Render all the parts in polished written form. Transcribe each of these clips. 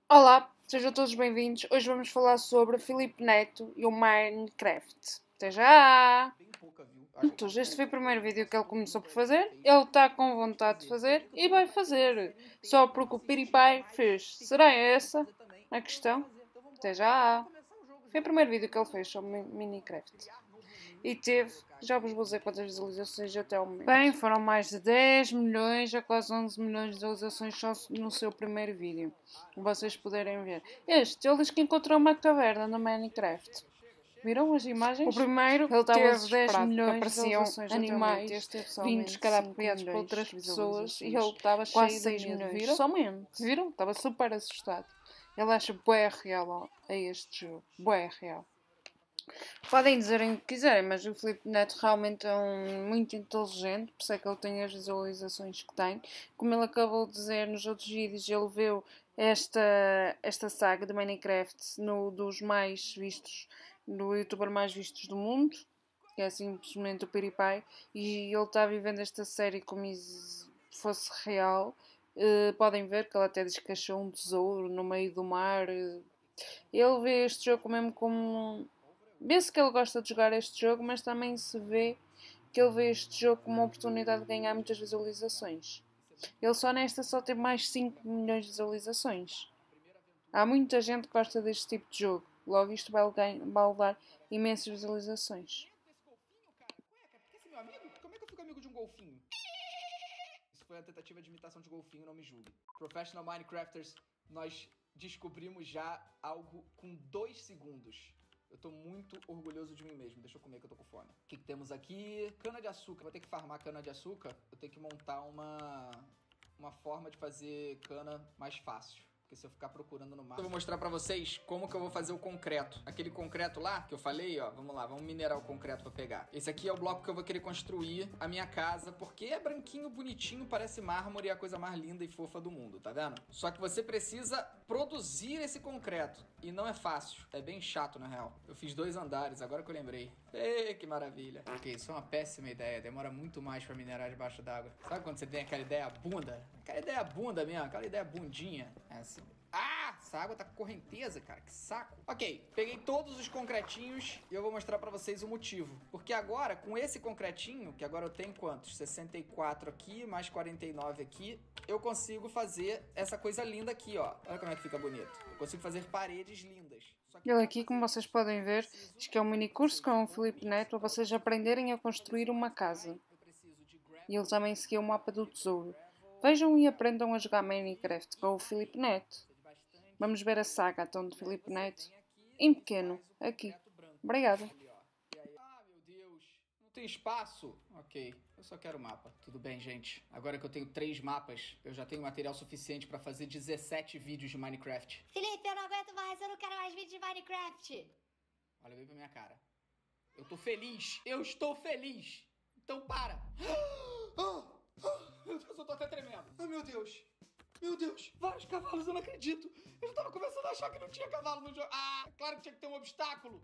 Olá, sejam todos bem-vindos. Hoje vamos falar sobre Filipe Neto e o Minecraft. Até já! Então, este foi o primeiro vídeo que ele começou por fazer. Ele está com vontade de fazer e vai fazer. Só porque o PewDiePie fez. Será essa a questão? Até já! Foi o primeiro vídeo que ele fez sobre Minecraft. E teve, já vos vou dizer quantas visualizações até ao momento. Bem, foram mais de 10 milhões a quase 11 milhões de visualizações só no seu primeiro vídeo. Vocês puderem ver. Ele diz que encontrou uma caverna no Minecraft. Viram as imagens? O primeiro ele teve 10 milhões de visualizações animais vindos cadapiados por outras pessoas e ele estava cheio de 6 milhões. Viram? Somente. Viram? Estava super assustado. Ele acha bué real a este jogo. Bué real. Podem dizerem o que quiserem, mas o Filipe Neto realmente é muito inteligente, por isso é que ele tem as visualizações que tem. Como ele acabou de dizer nos outros vídeos, ele viu esta saga de Minecraft dos mais vistos, do youtuber mais vistos do mundo, que é simplesmente o PewDiePie, e ele está vivendo esta série como se fosse real. Podem ver que ele até diz que achou um tesouro no meio do mar. Ele vê este jogo mesmo como... Vê-se que ele gosta de jogar este jogo, mas também se vê que ele vê este jogo como uma oportunidade de ganhar muitas visualizações. Ele só tem mais 5 milhões de visualizações. Há muita gente que gosta deste tipo de jogo. Logo isto vai levar imensas visualizações. Esse meu amigo? Como é que eu fico amigo de um golfinho? Isso foi a tentativa de imitação de golfinho, não me julgue. Professional Minecrafters, nós descobrimos já algo com 2 segundos. Eu tô muito orgulhoso de mim mesmo. Deixa eu comer que eu tô com fome. O que temos aqui? Cana de açúcar. Vou ter que farmar cana de açúcar. Eu tenho que montar uma forma de fazer cana mais fácil. Porque se eu ficar procurando no mapa... Eu vou mostrar pra vocês como que eu vou fazer o concreto. Aquele concreto lá que eu falei, ó. Vamos lá, vamos minerar o concreto pra pegar. Esse aqui é o bloco que eu vou querer construir a minha casa. Porque é branquinho, bonitinho, parece mármore e é a coisa mais linda e fofa do mundo, tá vendo? Só que você precisa produzir esse concreto. E não é fácil. É bem chato, na real. Eu fiz 2 andares, agora que eu lembrei. Ei, que maravilha. Ok, isso é uma péssima ideia. Demora muito mais pra minerar debaixo d'água. Sabe quando você tem aquela ideia bunda? Aquela ideia bunda mesmo, aquela ideia bundinha. É assim. Ah, essa água tá com correnteza, cara, que saco. Ok, peguei todos os concretinhos e eu vou mostrar pra vocês o motivo. Porque agora, com esse concretinho, que agora eu tenho quantos? 64 aqui, mais 49 aqui, eu consigo fazer essa coisa linda aqui, ó. Olha como é que fica bonito. Eu consigo fazer paredes lindas. Ele aqui, como vocês podem ver, diz que é um mini curso com o Filipe Neto para vocês aprenderem a construir uma casa. E ele também seguiu o mapa do tesouro. Vejam e aprendam a jogar Minecraft com o Filipe Neto. Vamos ver a saga então de Filipe Neto em pequeno, aqui. Obrigada. Ah, meu Deus, não tem espaço. Ok, eu só quero mapa. Tudo bem, gente. Agora que eu tenho 3 mapas, eu já tenho material suficiente pra fazer 17 vídeos de Minecraft. Filipe, eu não aguento mais, eu não quero mais vídeo de Minecraft. Olha bem pra minha cara. Eu tô feliz. Eu estou feliz. Então para. Meu Deus, eu tô até tremendo. Ai, meu Deus. Meu Deus, vários cavalos, eu não acredito. Eu já tava começando a achar que não tinha cavalo no jogo. Ah, claro que tinha que ter um obstáculo.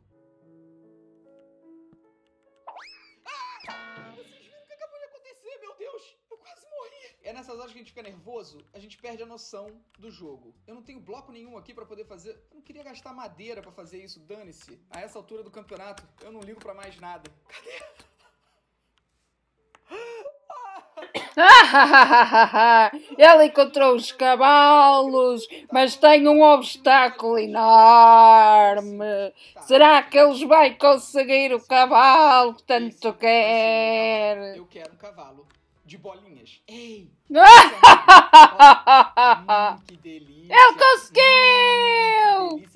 Ah! Vocês viram o que acabou de acontecer, meu Deus. Eu quase morri. É nessas horas que a gente fica nervoso, a gente perde a noção do jogo. Eu não tenho bloco nenhum aqui pra poder fazer. Eu não queria gastar madeira pra fazer isso, dane-se. A essa altura do campeonato, eu não ligo pra mais nada. Cadê? Ele encontrou os cavalos, mas tem um obstáculo enorme. Será que eles vão conseguir o cavalo que tanto quer? Eu quero um cavalo de bolinhas. Ei! Que delícia! Ele conseguiu!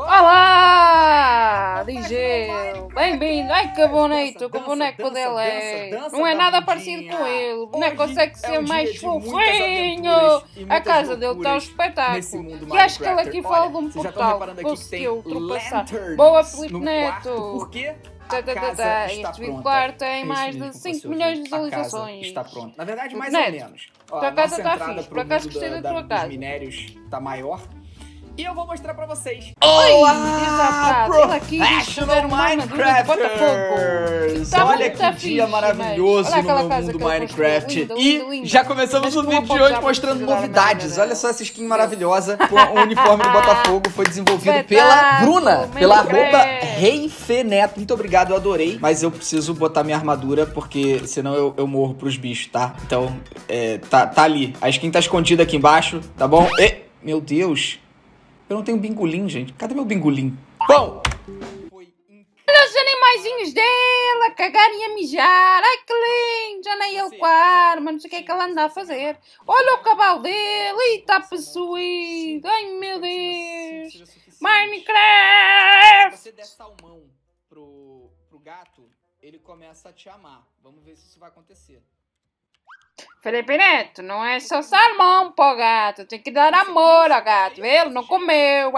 Olá! Diz ele. Bem-vindo. Ai, que bonito. Que o boneco dele é. Não é nada parecido com ele. O boneco consegue ser mais fofinho. A casa dele está um espetáculo. E acho que ele aqui fala de um portal. Conseguiu ultrapassar. Boa, Filipe Neto. Por quê? Este vídeo, claro, tem mais de 5 milhões de visualizações. Está pronto. Na verdade, mais Neto, ou menos. Tua casa está fixe. Por acaso gostei da tua casa. Os minérios está maior. e eu vou mostrar pra vocês. Olá, Professional Minecrafters! Olha que dia maravilhoso no meu mundo Minecraft. E já começamos o vídeo de hoje mostrando novidades. Olha só essa skin maravilhosa. O uniforme do Botafogo foi desenvolvido pela Bruna, pela @ReiFeneto. Muito obrigado, eu adorei. Mas eu preciso botar minha armadura, porque senão eu morro pros bichos, tá? Então, tá ali. A skin tá escondida aqui embaixo, tá bom? Meu Deus. Eu não tenho bingolim, gente. Cadê meu bingolim? Bom! Olha os animaizinhos dela, cagarem a mijar. Ai, que lindo. Já nem ele com a arma. Não sei o que é que ela anda a fazer. Olha o cavalo dele. Ih, está possuído. Ai, meu Deus. Minecraft. Se você der salmão pro gato, ele começa a te amar. Vamos ver se isso vai acontecer. Felipe Neto, não é só salmão pro gato, tem que dar amor ao gato, ele não comeu.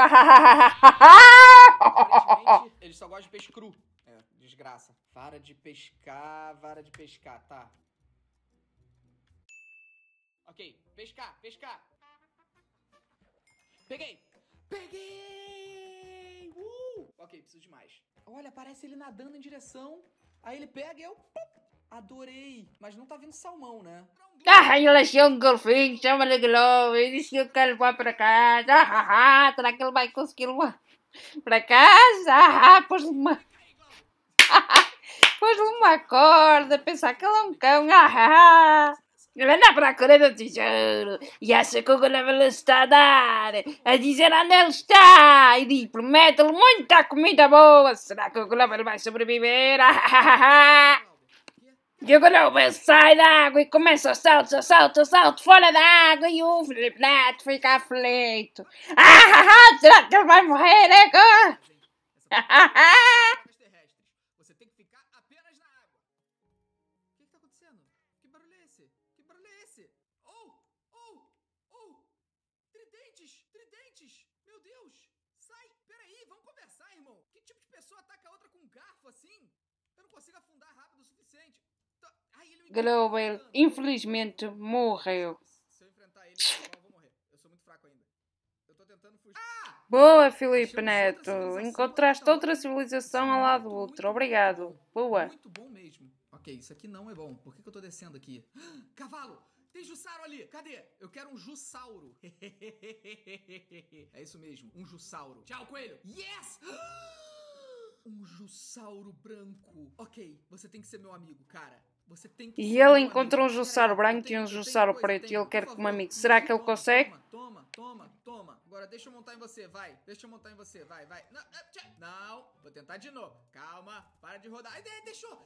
Ele só gosta de peixe cru. Desgraça. Vara de pescar, tá. Ok, pescar. Peguei! Ok, preciso de mais. Olha, parece ele nadando em direção. Aí ele pega e eu... Adorei. Mas não tá vindo salmão, né? Ele achou um golfinho, chama-lhe Globo, ele disse que eu quero levar para casa. Será que ele vai conseguir levar para casa? Pôs-lhe uma... Pôs-lhe uma corda, pensar que ele é um cão. Ele anda à procura do tesouro e acha que o Globo lhe está a dar, a dizer onde ele está, e diz, promete-lhe muita comida boa. Será que o Globo vai sobreviver? E o Globo sai da água e começa a salto fora da água, e o Felipe Neto fica aflito. Será que ele vai morrer agora? Você tem que ficar apenas na água. O que tá acontecendo? Que barulho é esse? Tridentes! Meu Deus! Sai! Peraí, vamos conversar, irmão. Que tipo de pessoa ataca a outra com um garfo assim? Eu não consigo afundar rápido o suficiente. Globo, infelizmente, morreu. Se eu enfrentar ele, eu vou morrer. Eu sou muito fraco ainda. Eu tô tentando fugir. Boa, Felipe Neto. Encontraste outra civilização ao lado do outro. Obrigado. Boa. Muito bom mesmo. Ok, isso aqui não é bom. Por que eu tô descendo aqui? Cavalo! Tem Jussauro ali! Cadê? Eu quero um Jussauro. É isso mesmo, um Jussauro. Tchau, coelho! Yes! Um Jussauro branco. Ok, você tem que ser meu amigo, cara. Você tem que E ele encontrou um Jussauro branco e um Jussauro preto e ele quer como amigo. Será que ele consegue? Toma. Agora deixa eu montar em você, vai. Não, vou tentar de novo. Calma, para de rodar. Deixou.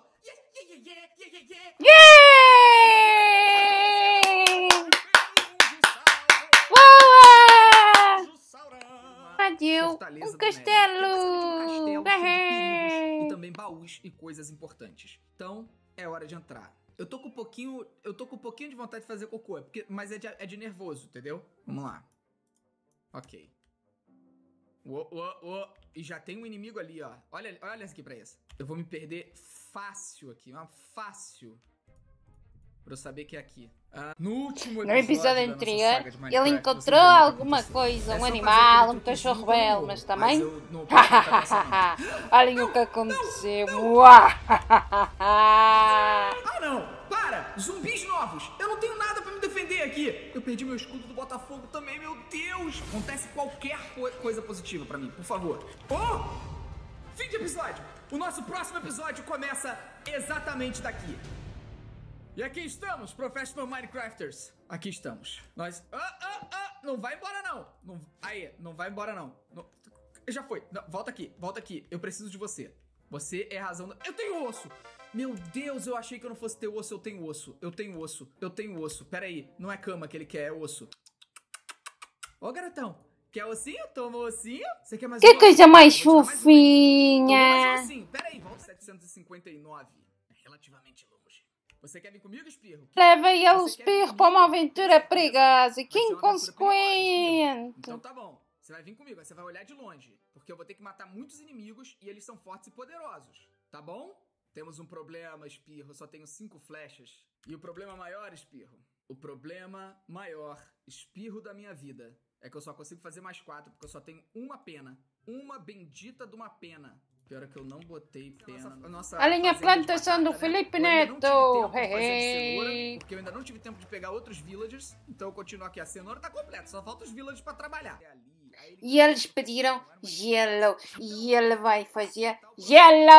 Adeus, um castelo. Cheio de perigos e também baús e coisas importantes. Então, é hora de entrar. Eu tô com um pouquinho de vontade de fazer cocô, mas é de nervoso, entendeu? Vamos lá. Ok. E já tem um inimigo ali, ó. Olha aqui pra isso. Eu vou me perder fácil aqui, fácil. Pra eu saber que é aqui. No último episódio anterior, ele encontrou alguma coisa, um animal, um cachorro belo, mas também... Olhem o que aconteceu. Não! Para! Zumbis novos! Eu não tenho nada pra me defender aqui! Eu perdi meu escudo do Botafogo também, meu Deus! Acontece qualquer coisa positiva pra mim, por favor. Fim de episódio! O nosso próximo episódio começa exatamente daqui. E aqui estamos, Professional Minecrafters. Aqui estamos. Nós... Não vai embora, não. Não vai embora, não. Já foi. Não, volta aqui. Eu preciso de você. Você é a razão... Eu tenho osso! Meu Deus, eu achei que eu não fosse ter osso. Eu tenho osso. Pera aí, não é cama que ele quer, é osso. Ô, garotão. Quer ossinho? Toma ossinho. Você quer mais um? Que coisa mais fofinha. Pera aí, volta 759. É relativamente longe. Você quer vir comigo, Espirro? Leva ele, Espirro, para uma aventura perigosa. Que inconsequente. Então tá bom. Você vai vir comigo, você vai olhar de longe. Porque eu vou ter que matar muitos inimigos e eles são fortes e poderosos. Tá bom? Temos um problema, Espirro. Eu só tenho 5 flechas. E o problema maior, Espirro? O problema maior, Espirro da minha vida, É que eu só consigo fazer mais 4, porque eu só tenho uma pena. Uma bendita de uma pena. Pior é que eu não botei pena. Olhem a plantação do Felipe Neto! Porque eu ainda não tive tempo de pegar outros villagers. Então eu continuo aqui. A cenoura tá completa, só falta os villagers pra trabalhar. E eles pediram gelo. E ele vai fazer gelo!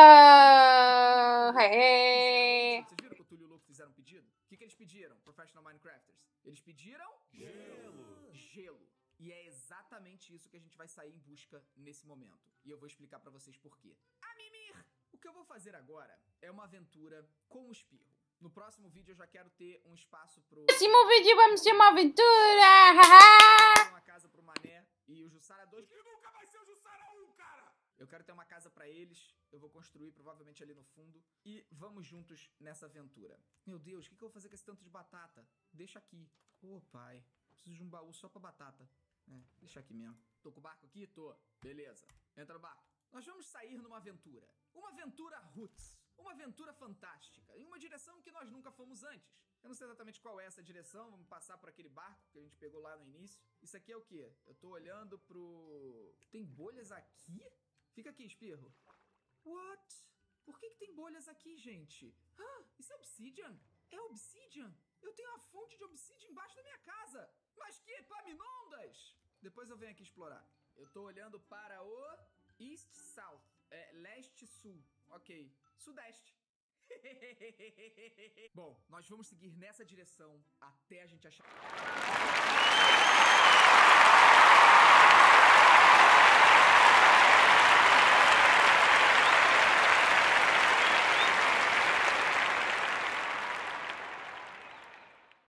Vocês viram que o Túlio e o Louco fizeram um pedido? O que eles pediram, Professional Minecrafters? Eles pediram... Gelo. E é exatamente isso que a gente vai sair em busca nesse momento. E eu vou explicar pra vocês por quê. Mimir! O que eu vou fazer agora é uma aventura com o Espirro. No próximo vídeo eu já quero ter um espaço pro... No próximo vídeo vamos ter uma aventura! Uma casa pro Mané e o Jussara 2, que nunca vai ser o Jussara 1, cara! Eu quero ter uma casa pra eles, eu vou construir provavelmente ali no fundo. E vamos juntos nessa aventura. Meu Deus, o que eu vou fazer com esse tanto de batata? Deixa aqui. Ô, pai, preciso de um baú só pra batata. Deixa aqui mesmo. Tô com o barco aqui? Tô. Beleza. Entra no barco. Nós vamos sair numa aventura. Uma aventura roots. Uma aventura fantástica. Em uma direção que nós nunca fomos antes. Eu não sei exatamente qual é essa direção. Vamos passar por aquele barco que a gente pegou lá no início. Isso aqui é o quê? Eu tô olhando pro... Tem bolhas aqui? Fica aqui, Espirro. What? Por que tem bolhas aqui, gente? Ah, isso é obsidian? É obsidian? Eu tenho uma fonte de obsidian embaixo da minha casa. Mas que epaminondas! Depois eu venho aqui explorar. Eu tô olhando para o East South. Leste-Sul. Ok. Sudeste. Bom, nós vamos seguir nessa direção até a gente achar...